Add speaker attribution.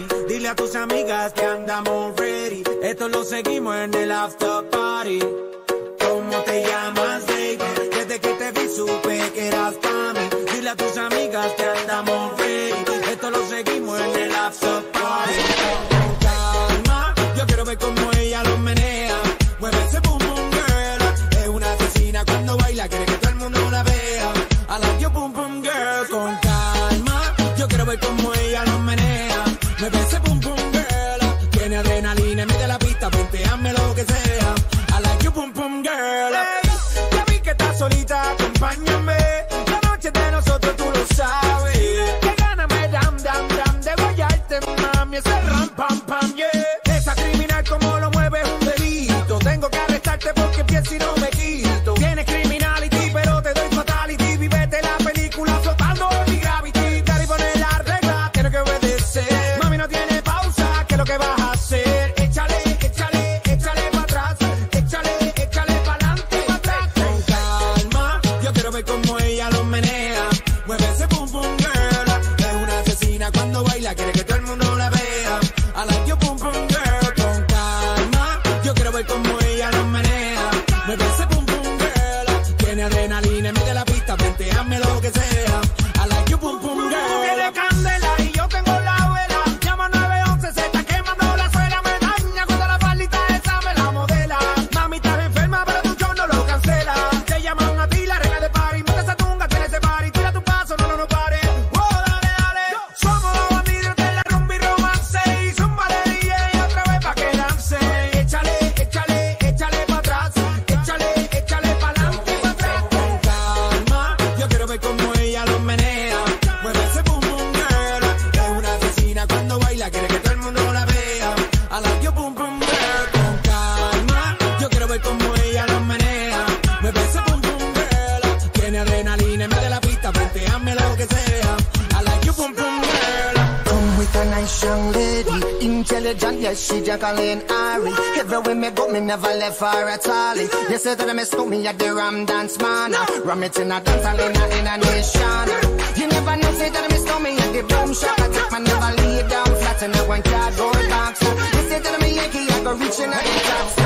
Speaker 1: mami. Dile a tus amigas que andamos ready. Esto lo seguimos en el after party. ¿Cómo te llamas, baby? Desde que te vi supe que eras pa' mí. Dile a tus amigas que andamos ready. Esto lo seguimos en el after party. Con calma, yo quiero ver cómo ella lo menea. Mueve ese boom boom girl. Es una asesina cuando baila, quiere que todo el mundo la vea. I like your boom boom girl. Con calma, yo quiero ver cómo ella lo menea. Mueve ese boom boom girl. Tiene adrenalina, mete la pista, venteame lo que sea. I like your boom boom girl. Hey, ya vi que estás solita, acompáñame. La noche de nosotros tú lo sabes. Que gana me dam de guayarte, mami. Ese ram pam pam, yeah. Esa criminal como lo mueve es un delito. Tengo que arrestarte porque pienso y no me quito. Tienes criminality, pero te doy fatality. Vivete la película flotando en mi gravity. Cari pone la regla, tiene que obedecer. Mami no tiene pausa, ¿qué es lo que vas a hacer? Échale, échale, échale pa' atrás. Échale, échale pa'lante, pa' atrás. Con calma, yo quiero ver cómo ella lo menea. Mueve ese boom boom girl. Es una asesina cuando baila, quiere que todo el mundo la vea. I like your boom boom girl. Con calma, yo quiero ver cómo ella lo menea. Mueve ese boom boom girl. Tiene adrenalina, mete la pista, venteame lo que sea. I like your boom boom girl. Tú tienes candela y yo tengo la vela. Llama 911, se está quemando la suela. Me daña cuando la palita esa me la modela. Mami, estás enferma, pero tu show no lo cancela. Te llaman a ti la reina de party. Mete esa tunga, tiene ese party. Tira tu paso, no pares. Oh, dale, dale. Somos los bandidos de la rumba y romance. Y zumba de DJ y otra vez pa' que lance. Échale, échale, échale pa' atrás. Échale, échale pa'lante, pa' atrás. Con calma, yo quiero ver cómo ella lo menea. Mueve ese boom boom girl. Es una asesina cuando baila, quiere que todo el mundo la vea. I like your boom boom girl. Con calma, yo quiero ver cómo ella lo menea. Mueve ese boom boom girl. Tiene adrenalina, mete la pista, venteame lo que sea. I like your boom boom girl.
Speaker 2: Come with a nice young lady, intelligent, yes, she Jacqueline Ari. Everywhere me go, me never left her at all. You say that me stole me at the Ram Dance Man. Ram it in a dance hall in a nation. You never know, say that me stole me at the Boom Shop. I take my never lay down flat in a one cardboard box. You say that me Yankee, I go reaching out the top.